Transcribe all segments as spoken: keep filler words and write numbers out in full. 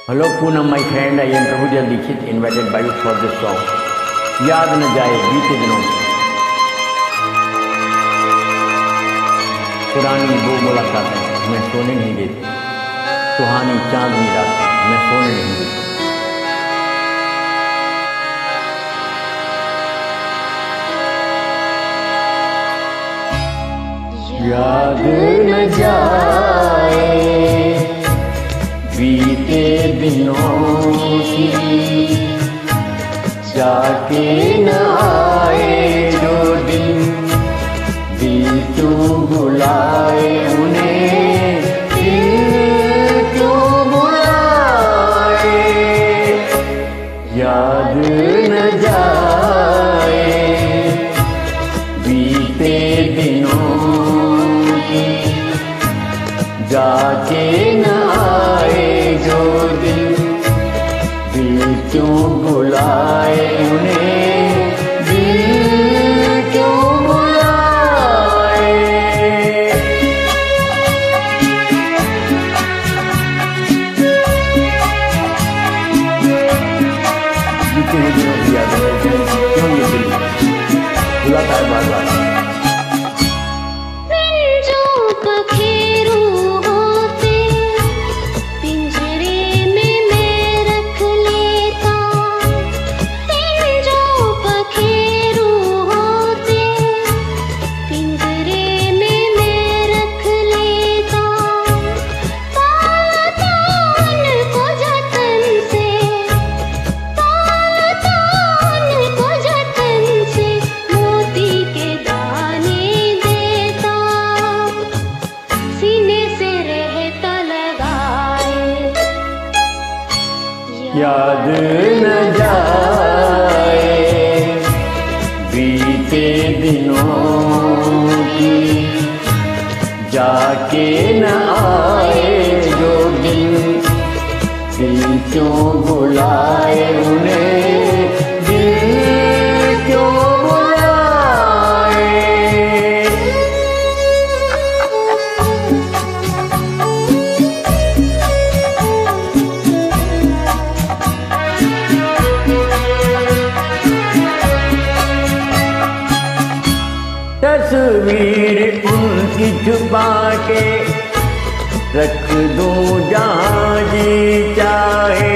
Hello Poonam, my friend. I am Prabhu Dixit, invited by you for this song. याद न जाए बीते दिनों से, पुरानी वो मुलाकातें मैं सोने नहीं देती, सुहानी चांदनी रातें मैं सोने नहीं देती। याद न जाए बीते दिनों की, जाके न आए जो दिन, दिल क्यों बुलाए उन्हें, दिल क्यों बुलाए। याद न जाए बीते दिनों की, जाके न आए जो दिन, दिल क्यों बुलाए उन्हें, दिल क्यों बुलाए। बीते हुए दिनों की याद है, क्यों ये दिल बुलाता है बार बार। याद न जाए बीते दिनों की, जाके न आए जो दिन, दिल क्यों बुलाए उन्हें, दिल क्यों बुलाए। तस्वीर उनकी छुपा के रख दूं जहाँ जी चाहे,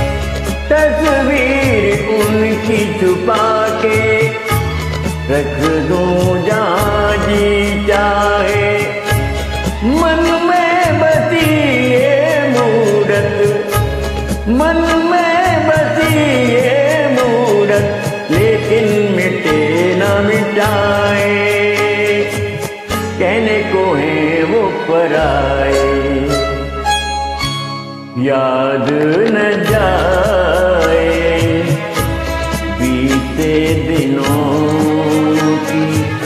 तस्वीर उनकी छुपा के रख दूं जहाँ जी चाहे। मन में बसी ये मूरत, मन में बसी ये मूरत, लेकिन मिटे न मिटाए, कहने को है वो पराए। याद न जाए बीते दिनों की,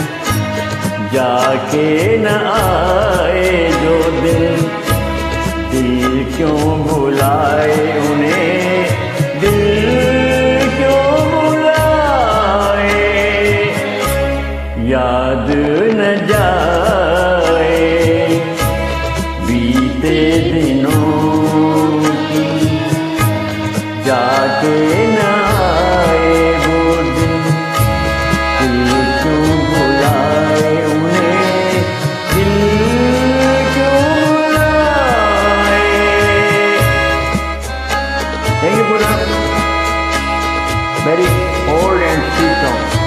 जाके न आए जो दिन, दिल क्यों बुलाए उन्हें, दिल क्यों बुलाए। याद न जाए बीते दिनों की, जाके न आए वो दिन, दिल क्यों बुलाए उन्हें, दिल क्यों बुलाए। Thank you, Poonam. Very old and sweet song.